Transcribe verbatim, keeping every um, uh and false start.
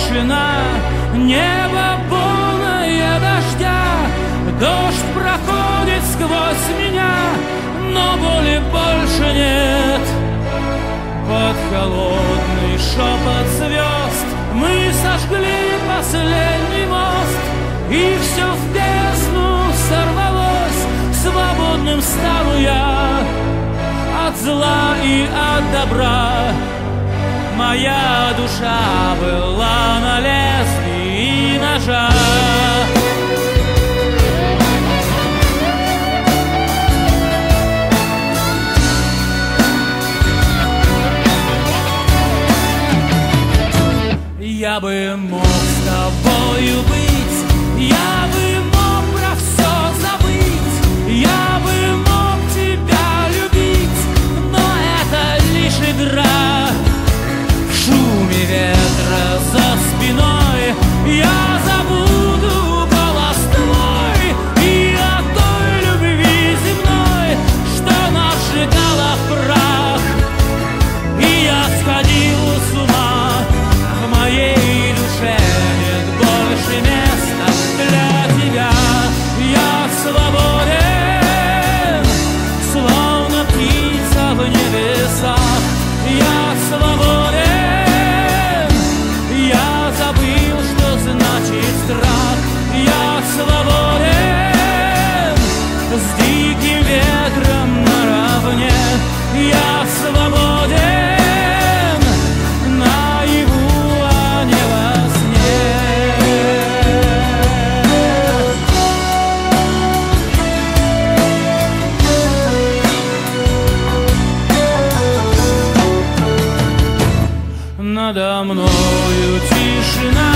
тишина, небо полное дождя, дождь проходит сквозь меня, но боли больше нет. Под холодный шепот звезд мы сожгли последний мост, и все в бездну сорвалось, свободным стану я от зла и от добра. Моя душа была на лезвии ножа. Я бы мог с тобою быть, я бы мог про все забыть, я бы мог тебя любить, но это лишь игра. В шуме ветра за спиной я забуду голос твой и о той любви земной, что нас сжигала в прах. И я сходил с ума, в моей душе нет больше места для тебя. Я свободен, словно птица в небесах. Я свободен, я забыл, что значит страх. Я свободен, с диким ветром наравне. Я свободен, наяву, а не во сне. Надо мною тишина,